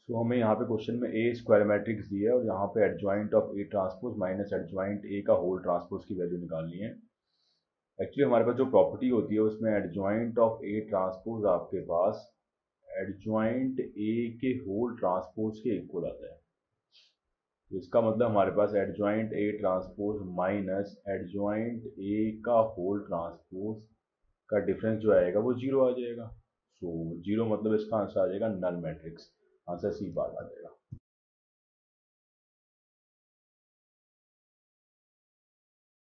सो हमें यहाँ पे क्वेश्चन में ए स्क्वायर मैट्रिक्स दिया है और यहाँ पे adjoint of A transpose minus adjoint A का होल ट्रांसपोज की वैल्यू निकालनी है। एक्चुअली हमारे पास जो प्रॉपर्टी होती है उसमें एडजॉइंट ऑफ ए ट्रांसपोज आपके पास एडजॉइंट ए के होल ट्रांसपोज के इक्वल आता है। तो इसका मतलब हमारे पास adjoint A transpose minus adjoint A का होल ट्रांसपोज का डिफरेंस जो आएगा वो जीरो आ जाएगा। सो जीरो मतलब इसका आंसर आ जाएगा नल मैट्रिक्स। आंसर सी बार आ जाएगा।